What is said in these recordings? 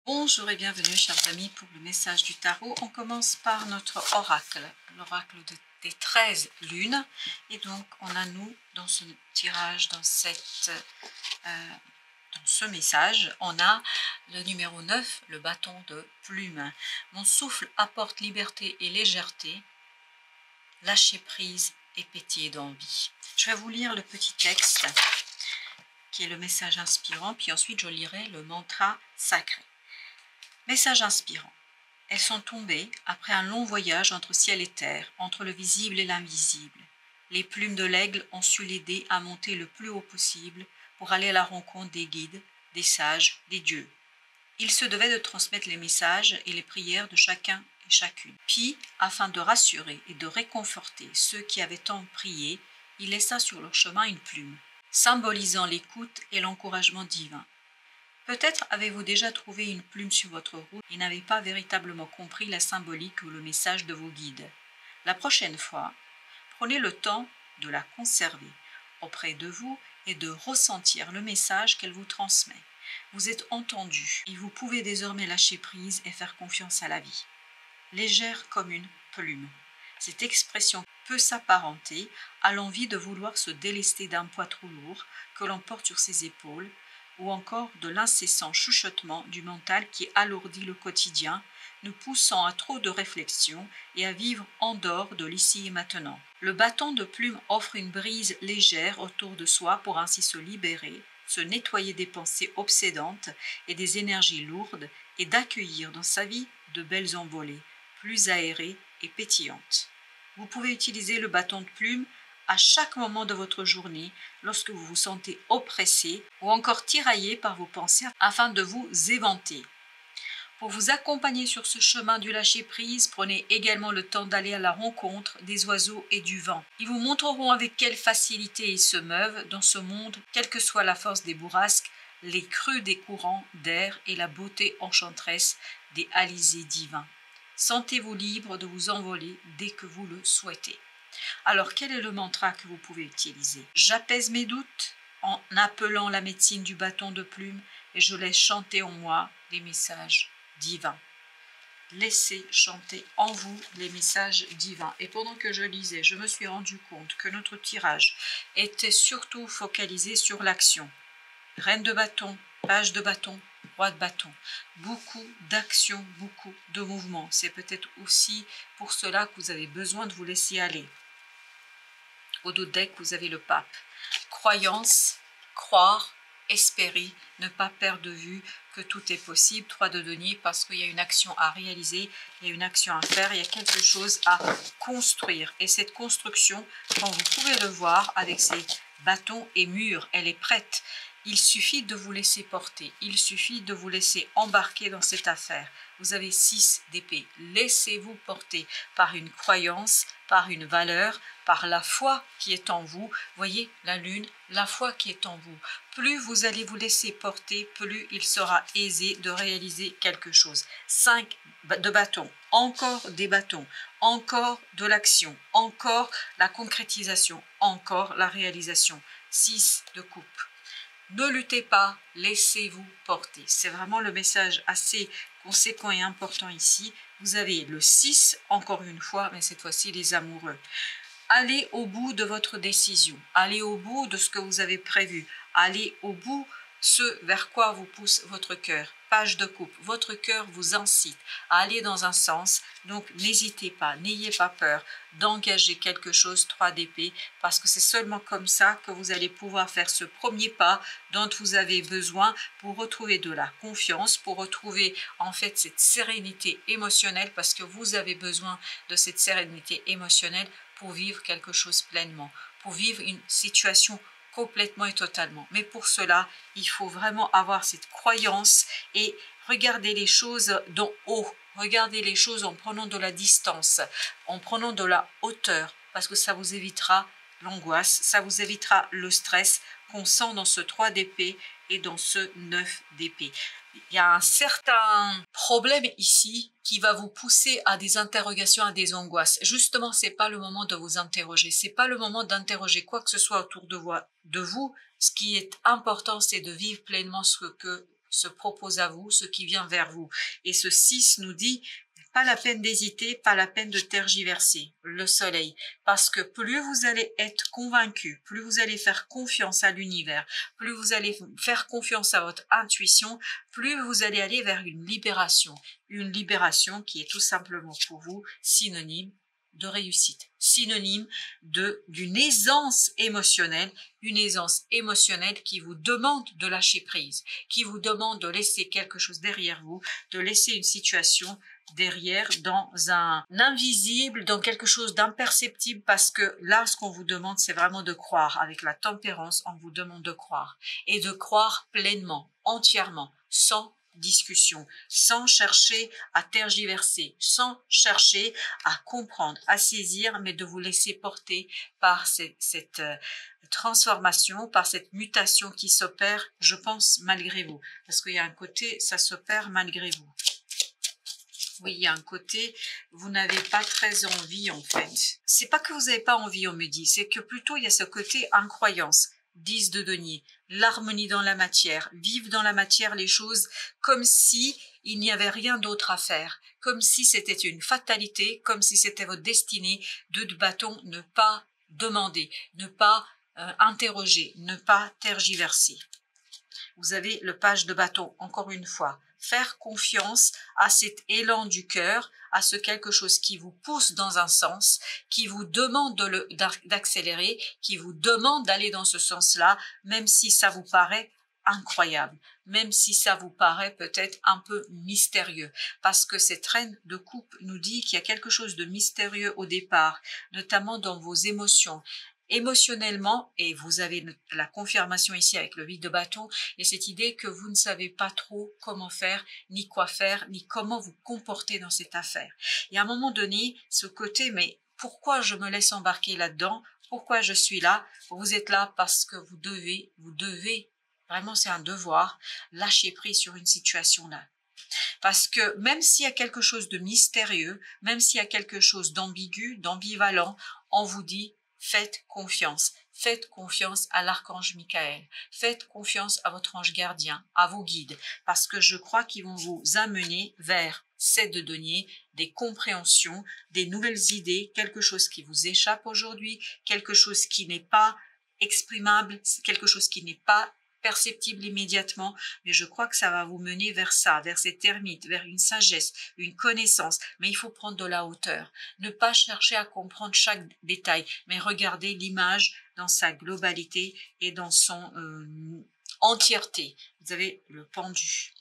Bonjour et bienvenue chers amis pour le message du tarot. On commence par notre oracle, l'oracle des 13 lunes. Et donc on a nous dans ce tirage, dans ce message, on a le numéro 9, le bâton de plume. Mon souffle apporte liberté et légèreté, lâcher prise et pétiller d'envie. Je vais vous lire le petit texte qui est le message inspirant, puis ensuite je lirai le mantra sacré. Message inspirant. Elles sont tombées après un long voyage entre ciel et terre, entre le visible et l'invisible. Les plumes de l'aigle ont su l'aider à monter le plus haut possible pour aller à la rencontre des guides, des sages, des dieux. Il se devait de transmettre les messages et les prières de chacun et chacune. Puis, afin de rassurer et de réconforter ceux qui avaient tant prié, il laissa sur leur chemin une plume, symbolisant l'écoute et l'encouragement divin. Peut-être avez-vous déjà trouvé une plume sur votre route et n'avez pas véritablement compris la symbolique ou le message de vos guides. La prochaine fois, prenez le temps de la conserver auprès de vous et de ressentir le message qu'elle vous transmet. Vous êtes entendu et vous pouvez désormais lâcher prise et faire confiance à la vie. Légère comme une plume. Cette expression peut s'apparenter à l'envie de vouloir se délester d'un poids trop lourd que l'on porte sur ses épaules, ou encore de l'incessant chuchotement du mental qui alourdit le quotidien, nous poussant à trop de réflexion et à vivre en dehors de l'ici et maintenant. Le bâton de plume offre une brise légère autour de soi pour ainsi se libérer, se nettoyer des pensées obsédantes et des énergies lourdes et d'accueillir dans sa vie de belles envolées, plus aérées et pétillantes. Vous pouvez utiliser le bâton de plume à chaque moment de votre journée, lorsque vous vous sentez oppressé ou encore tiraillé par vos pensées afin de vous éventer. Pour vous accompagner sur ce chemin du lâcher-prise, prenez également le temps d'aller à la rencontre des oiseaux et du vent. Ils vous montreront avec quelle facilité ils se meuvent dans ce monde, quelle que soit la force des bourrasques, les crues des courants d'air et la beauté enchanteresse des alizés divins. Sentez-vous libre de vous envoler dès que vous le souhaitez. Alors, quel est le mantra que vous pouvez utiliser? J'apaise mes doutes en appelant la médecine du bâton de plume et je laisse chanter en moi des messages divins. Laissez chanter en vous les messages divins. Et pendant que je lisais, je me suis rendu compte que notre tirage était surtout focalisé sur l'action. Reine de bâton, page de bâton, roi de bâton. Beaucoup d'actions, beaucoup de mouvements. C'est peut-être aussi pour cela que vous avez besoin de vous laisser aller. Au dos de deck, vous avez le pape. Croyance, croire, espérer, ne pas perdre de vue que tout est possible. 3 de denier, parce qu'il y a une action à réaliser, il y a une action à faire, il y a quelque chose à construire. Et cette construction, quand vous pouvez le voir avec ces bâtons et murs, elle est prête. Il suffit de vous laisser porter, il suffit de vous laisser embarquer dans cette affaire. Vous avez 6 d'épée. Laissez-vous porter par une croyance, par une valeur, par la foi qui est en vous. Voyez, la lune, la foi qui est en vous. Plus vous allez vous laisser porter, plus il sera aisé de réaliser quelque chose. 5 de bâtons, encore des bâtons, encore de l'action, encore la concrétisation, encore la réalisation. 6 de coupe. Ne luttez pas, laissez-vous porter. C'est vraiment le message assez conséquent et important ici. Vous avez le 6, encore une fois, mais cette fois-ci les amoureux. Allez au bout de votre décision. Allez au bout de ce que vous avez prévu. Allez au bout ce vers quoi vous pousse votre cœur. Page de coupe. Votre cœur vous incite à aller dans un sens. Donc, n'hésitez pas, n'ayez pas peur d'engager quelque chose, 3 d'épée, parce que c'est seulement comme ça que vous allez pouvoir faire ce premier pas dont vous avez besoin pour retrouver de la confiance, pour retrouver en fait cette sérénité émotionnelle, parce que vous avez besoin de cette sérénité émotionnelle pour vivre quelque chose pleinement, pour vivre une situation complètement et totalement. Mais pour cela, il faut vraiment avoir cette croyance et regarder les choses d'en haut. Regardez les choses en prenant de la distance, en prenant de la hauteur, parce que ça vous évitera l'angoisse, ça vous évitera le stress qu'on sent dans ce 3 d'épée et dans ce 9 d'épée. Il y a un certain problème ici qui va vous pousser à des interrogations, à des angoisses. Justement, c'est pas le moment de vous interroger. C'est pas le moment d'interroger quoi que ce soit autour de vous. Ce qui est important, c'est de vivre pleinement ce que se propose à vous, ce qui vient vers vous. Et ce 6 nous dit, pas la peine d'hésiter, pas la peine de tergiverser, le soleil. Parce que plus vous allez être convaincu, plus vous allez faire confiance à l'univers, plus vous allez faire confiance à votre intuition, plus vous allez aller vers une libération. Une libération qui est tout simplement pour vous synonyme de réussite, synonyme d'une aisance émotionnelle, une aisance émotionnelle qui vous demande de lâcher prise, qui vous demande de laisser quelque chose derrière vous, de laisser une situation derrière dans un invisible, dans quelque chose d'imperceptible, parce que là, ce qu'on vous demande, c'est vraiment de croire. Avec la tempérance, on vous demande de croire et de croire pleinement, entièrement, sans discussion, sans chercher à tergiverser, sans chercher à comprendre, à saisir, mais de vous laisser porter par cette transformation, par cette mutation qui s'opère, je pense, malgré vous. Parce qu'il y a un côté, ça s'opère malgré vous. Oui, il y a un côté, vous n'avez pas très envie en fait. C'est pas que vous n'avez pas envie, on me dit, c'est que plutôt il y a ce côté incroyance. 10 de denier, l'harmonie dans la matière, vivre dans la matière les choses comme si il n'y avait rien d'autre à faire, comme si c'était une fatalité, comme si c'était votre destinée. 2 de bâton, ne pas demander, ne pas interroger, ne pas tergiverser. Vous avez le page de bâton, encore une fois. Faire confiance à cet élan du cœur, à ce quelque chose qui vous pousse dans un sens, qui vous demande d'accélérer, qui vous demande d'aller dans ce sens-là, même si ça vous paraît incroyable, même si ça vous paraît peut-être un peu mystérieux, parce que cette reine de coupe nous dit qu'il y a quelque chose de mystérieux au départ, notamment dans vos émotions. Émotionnellement, et vous avez la confirmation ici avec le vide de bâton, et cette idée que vous ne savez pas trop comment faire, ni quoi faire, ni comment vous comporter dans cette affaire. Et à un moment donné, ce côté, mais pourquoi je me laisse embarquer là-dedans? Pourquoi je suis là? Vous êtes là parce que vous devez, vraiment c'est un devoir, lâcher prise sur une situation là. Parce que même s'il y a quelque chose de mystérieux, même s'il y a quelque chose d'ambigu, d'ambivalent, on vous dit, faites confiance à l'archange Michael, faites confiance à votre ange gardien, à vos guides, parce que je crois qu'ils vont vous amener vers 7 de denier, des compréhensions, des nouvelles idées, quelque chose qui vous échappe aujourd'hui, quelque chose qui n'est pas exprimable, quelque chose qui n'est pas perceptible immédiatement, mais je crois que ça va vous mener vers ça, vers cette ermite, vers une sagesse, une connaissance, mais il faut prendre de la hauteur, ne pas chercher à comprendre chaque détail, mais regarder l'image dans sa globalité et dans son entièreté. Vous avez le pendu.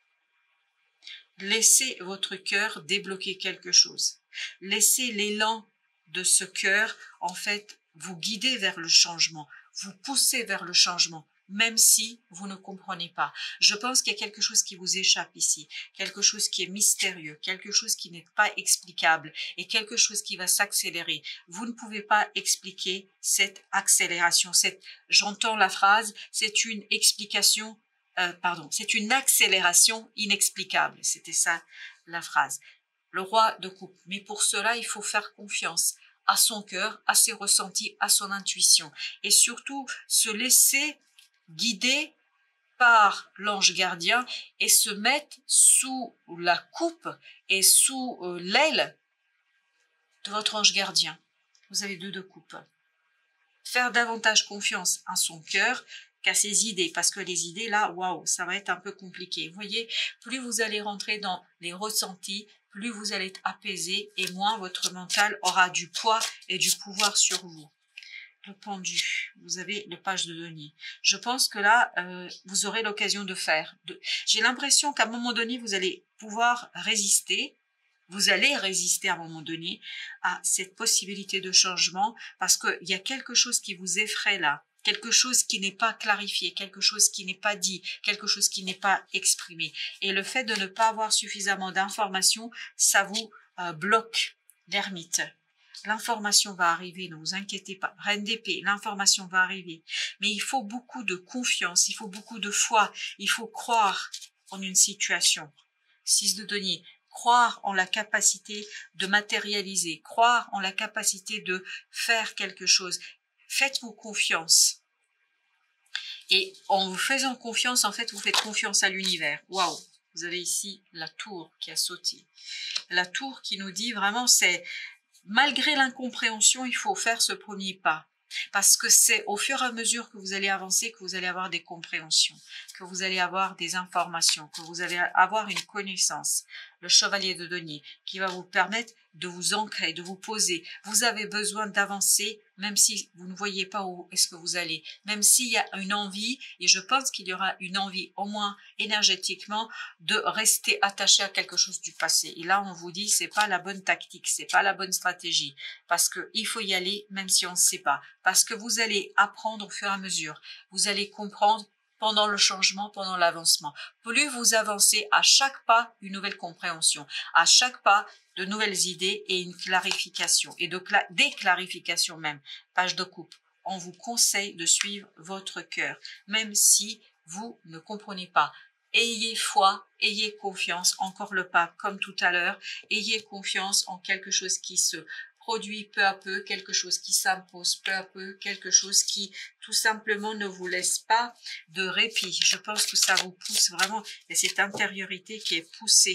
Laissez votre cœur débloquer quelque chose. Laissez l'élan de ce cœur, en fait, vous guider vers le changement, vous pousser vers le changement, même si vous ne comprenez pas. Je pense qu'il y a quelque chose qui vous échappe ici, quelque chose qui est mystérieux, quelque chose qui n'est pas explicable et quelque chose qui va s'accélérer. Vous ne pouvez pas expliquer cette accélération. J'entends la phrase, c'est une explication, c'est une accélération inexplicable. C'était ça la phrase. Le roi de coupe. Mais pour cela, il faut faire confiance à son cœur, à ses ressentis, à son intuition et surtout se laisser guidé par l'ange gardien et se mettre sous la coupe et sous l'aile de votre ange gardien. Vous avez 2 de coupe. Faire davantage confiance à son cœur qu'à ses idées, parce que les idées là, waouh, ça va être un peu compliqué. Vous voyez, plus vous allez rentrer dans les ressentis, plus vous allez être apaisé et moins votre mental aura du poids et du pouvoir sur vous. Le pendu, vous avez le page de denier. Je pense que là, vous aurez l'occasion de faire. J'ai l'impression qu'à un moment donné, vous allez pouvoir résister. Vous allez résister à un moment donné à cette possibilité de changement parce qu'il y a quelque chose qui vous effraie là, quelque chose qui n'est pas clarifié, quelque chose qui n'est pas dit, quelque chose qui n'est pas exprimé. Et le fait de ne pas avoir suffisamment d'informations, ça vous bloque l'ermite. L'information va arriver, ne vous inquiétez pas. Reine d'épée, l'information va arriver. Mais il faut beaucoup de confiance, il faut beaucoup de foi, il faut croire en une situation. 6 de denier, croire en la capacité de matérialiser, croire en la capacité de faire quelque chose. Faites-vous confiance. Et en vous faisant confiance, en fait, vous faites confiance à l'univers. Waouh! Vous avez ici la tour qui a sauté. La tour qui nous dit vraiment, c'est malgré l'incompréhension, il faut faire ce premier pas. Parce que c'est au fur et à mesure que vous allez avancer que vous allez avoir des compréhensions, que vous allez avoir des informations, que vous allez avoir une connaissance. Le chevalier de denier qui va vous permettre de vous ancrer, de vous poser. Vous avez besoin d'avancer même si vous ne voyez pas où est-ce que vous allez. Même s'il y a une envie, et je pense qu'il y aura une envie au moins énergétiquement de rester attaché à quelque chose du passé. Et là, on vous dit, c'est pas la bonne tactique, c'est pas la bonne stratégie. Parce qu'il faut y aller même si on ne sait pas. Parce que vous allez apprendre au fur et à mesure. Vous allez comprendre pendant le changement, pendant l'avancement. Plus vous avancez, à chaque pas, une nouvelle compréhension. À chaque pas, de nouvelles idées et une clarification. Et des clarifications même. Page de coupe. On vous conseille de suivre votre cœur, même si vous ne comprenez pas. Ayez foi, ayez confiance, encore le pape comme tout à l'heure, ayez confiance en quelque chose qui se produit peu à peu, quelque chose qui s'impose peu à peu, quelque chose qui tout simplement ne vous laisse pas de répit. Je pense que ça vous pousse vraiment, et cette intériorité qui est poussée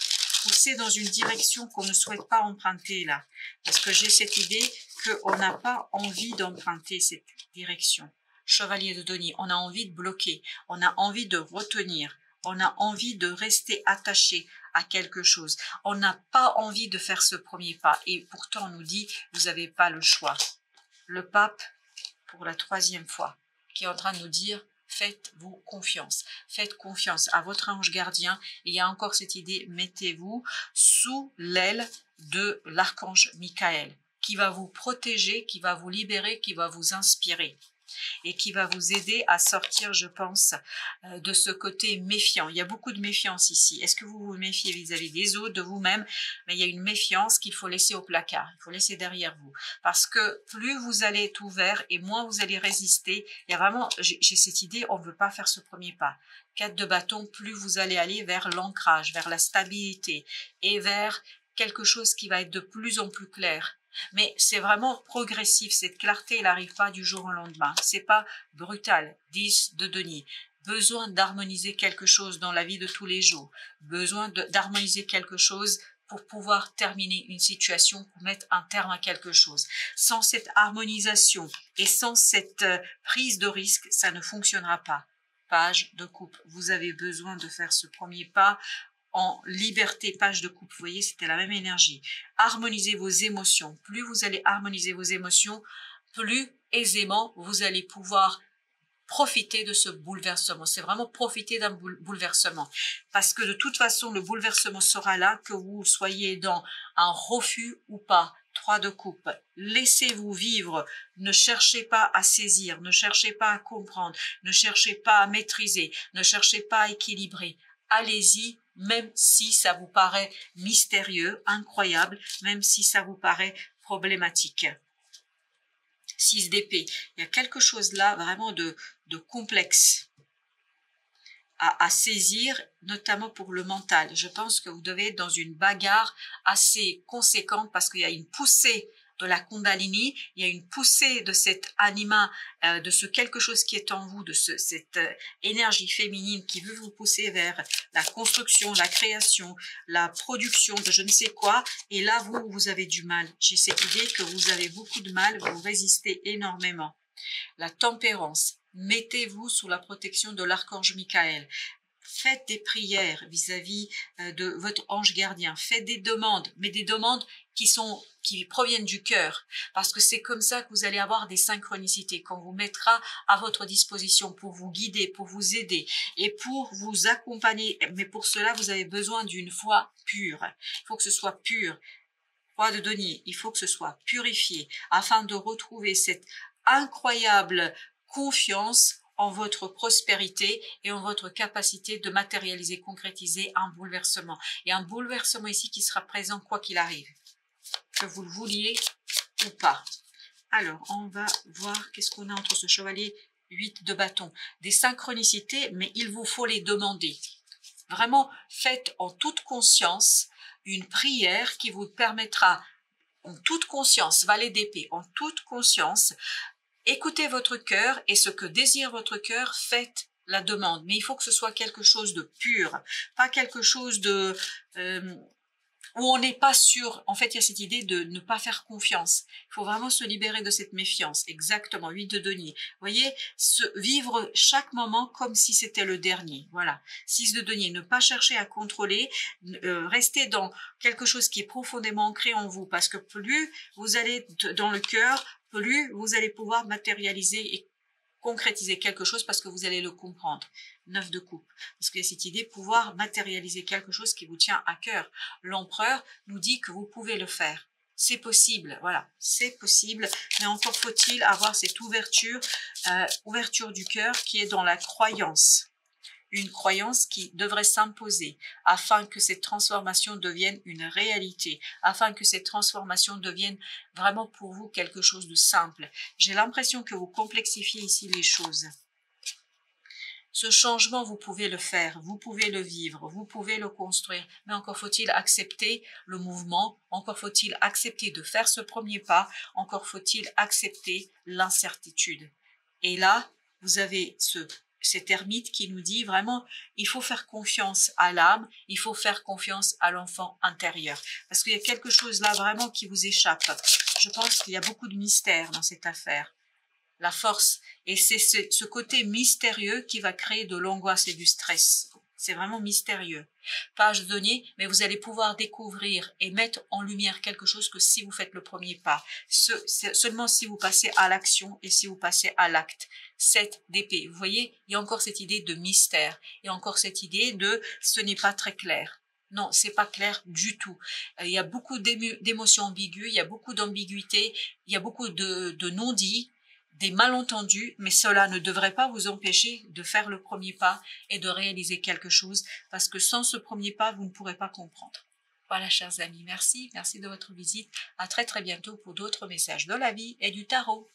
dans une direction qu'on ne souhaite pas emprunter là. Parce que j'ai cette idée qu'on n'a pas envie d'emprunter cette direction. Chevalier de denier, on a envie de bloquer, on a envie de retenir, on a envie de rester attaché à quelque chose. On n'a pas envie de faire ce premier pas. Et pourtant, on nous dit, vous n'avez pas le choix. Le pape, pour la 3e fois, qui est en train de nous dire, faites-vous confiance. Faites confiance à votre ange gardien. Et il y a encore cette idée, mettez-vous sous l'aile de l'archange Michael, qui va vous protéger, qui va vous libérer, qui va vous inspirer. Et qui va vous aider à sortir, je pense, de ce côté méfiant. Il y a beaucoup de méfiance ici. Est-ce que vous vous méfiez vis-à-vis des autres, de vous-même? Mais il y a une méfiance qu'il faut laisser au placard, il faut laisser derrière vous. Parce que plus vous allez être ouvert et moins vous allez résister. Il y a vraiment, j'ai cette idée, on ne veut pas faire ce premier pas. 4 de bâton, plus vous allez aller vers l'ancrage, vers la stabilité et vers quelque chose qui va être de plus en plus clair. Mais c'est vraiment progressif, cette clarté, elle n'arrive pas du jour au lendemain. C'est pas brutal. 10 de denier. Besoin d'harmoniser quelque chose dans la vie de tous les jours. Besoin d'harmoniser quelque chose pour pouvoir terminer une situation, pour mettre un terme à quelque chose. Sans cette harmonisation et sans cette prise de risque, ça ne fonctionnera pas. Page de coupe. Vous avez besoin de faire ce premier pas en liberté, page de coupe. Vous voyez, c'était la même énergie. Harmonisez vos émotions. Plus vous allez harmoniser vos émotions, plus aisément vous allez pouvoir profiter de ce bouleversement. C'est vraiment profiter d'un bouleversement. Parce que de toute façon, le bouleversement sera là, que vous soyez dans un refus ou pas. 3 de coupe. Laissez-vous vivre. Ne cherchez pas à saisir. Ne cherchez pas à comprendre. Ne cherchez pas à maîtriser. Ne cherchez pas à équilibrer. Allez-y, même si ça vous paraît mystérieux, incroyable, même si ça vous paraît problématique. 6 d'épée, il y a quelque chose là vraiment de complexe à saisir, notamment pour le mental. Je pense que vous devez être dans une bagarre assez conséquente parce qu'il y a une poussée de la Kundalini, il y a une poussée de cet anima, de ce quelque chose qui est en vous, de cette énergie féminine qui veut vous pousser vers la construction, la création, la production de je ne sais quoi. Et là, vous avez du mal. J'ai cette idée que vous avez beaucoup de mal, vous résistez énormément. La tempérance. Mettez-vous sous la protection de l'archange Michael. Faites des prières vis-à-vis de votre ange gardien. Faites des demandes, mais des demandes qui proviennent du cœur. Parce que c'est comme ça que vous allez avoir des synchronicités qu'on vous mettra à votre disposition pour vous guider, pour vous aider et pour vous accompagner. Mais pour cela, vous avez besoin d'une foi pure. Il faut que ce soit pur. Roi de denier, il faut que ce soit purifié afin de retrouver cette incroyable confiance en votre prospérité et en votre capacité de matérialiser, concrétiser un bouleversement. Et un bouleversement ici qui sera présent quoi qu'il arrive, que vous le vouliez ou pas. Alors, on va voir qu'est-ce qu'on a entre ce chevalier 8 de bâton. Des synchronicités, mais il vous faut les demander. Vraiment, faites en toute conscience une prière qui vous permettra, en toute conscience, valet d'épée, en toute conscience, Écoutez votre cœur et ce que désire votre cœur, faites la demande. Mais il faut que ce soit quelque chose de pur, pas quelque chose de... où on n'est pas sûr. En fait, il y a cette idée de ne pas faire confiance. Il faut vraiment se libérer de cette méfiance. Exactement, 8 de denier. Vous voyez, vivre chaque moment comme si c'était le dernier. Voilà, 6 de denier. Ne pas chercher à contrôler, rester dans quelque chose qui est profondément ancré en vous. Parce que plus vous allez dans le cœur, plus vous allez pouvoir matérialiser et concrétiser quelque chose parce que vous allez le comprendre. 9 de coupe. Parce qu'il y a cette idée de pouvoir matérialiser quelque chose qui vous tient à cœur. L'empereur nous dit que vous pouvez le faire. C'est possible, voilà, c'est possible, mais encore faut-il avoir cette ouverture, ouverture du cœur qui est dans la croyance. Une croyance qui devrait s'imposer afin que cette transformation devienne une réalité, afin que cette transformation devienne vraiment pour vous quelque chose de simple. J'ai l'impression que vous complexifiez ici les choses. Ce changement, vous pouvez le faire, vous pouvez le vivre, vous pouvez le construire, mais encore faut-il accepter le mouvement, encore faut-il accepter de faire ce premier pas, encore faut-il accepter l'incertitude. Et là, vous avez cet ermite qui nous dit vraiment, il faut faire confiance à l'âme, il faut faire confiance à l'enfant intérieur. Parce qu'il y a quelque chose là vraiment qui vous échappe. Je pense qu'il y a beaucoup de mystère dans cette affaire. La force, et c'est ce côté mystérieux qui va créer de l'angoisse et du stress. C'est vraiment mystérieux. Page de denier, mais vous allez pouvoir découvrir et mettre en lumière quelque chose que si vous faites le premier pas. Seulement si vous passez à l'action et si vous passez à l'acte. 7 d'épée. Vous voyez, il y a encore cette idée de mystère. Il y a encore cette idée de ce n'est pas très clair. Non, c'est pas clair du tout. Il y a beaucoup d'émotions ambiguës, il y a beaucoup d'ambiguïté, il y a beaucoup de non-dits, des malentendus, mais cela ne devrait pas vous empêcher de faire le premier pas et de réaliser quelque chose, parce que sans ce premier pas, vous ne pourrez pas comprendre. Voilà, chers amis, merci de votre visite. À très bientôt pour d'autres messages de la vie et du tarot.